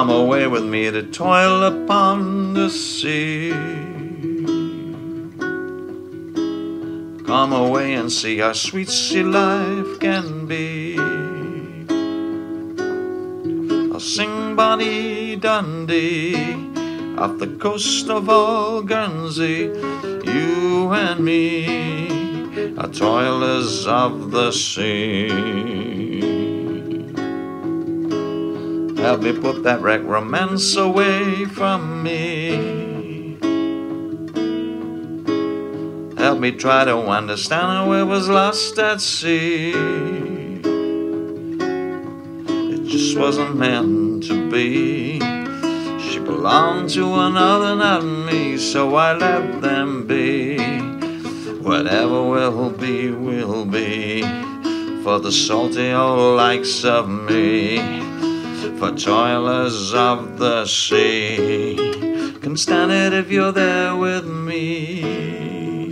Come away with me to toil upon the sea. Come away and see how sweet sea life can be. I'll sing Bonnie Dundee off the coast of old Guernsey. You and me are toilers of the sea. Help me put that wreck romance away from me. Help me try to understand how it was lost at sea. It just wasn't meant to be. She belonged to another, not me, so I let them be. Whatever will be, will be, for the salty old likes of me, for toilers of the sea. Can stand it if you're there with me.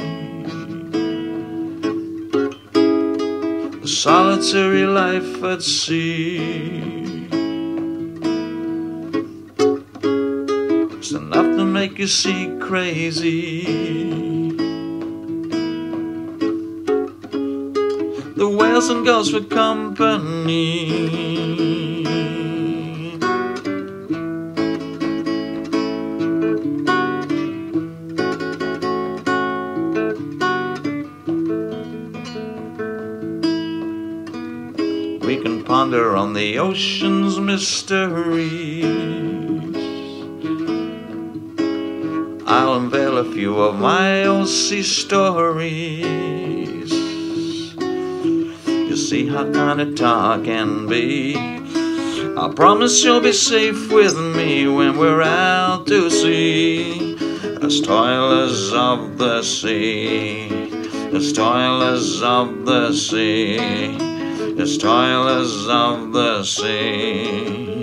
The solitary life at sea, it's enough to make you see crazy. The whales and gulls for company. We can ponder on the ocean's mysteries. I'll unveil a few of my old sea stories. You'll see how kind of talk can be. I promise you'll be safe with me when we're out to sea, as toilers of the sea, as toilers of the sea, as toilers of the sea.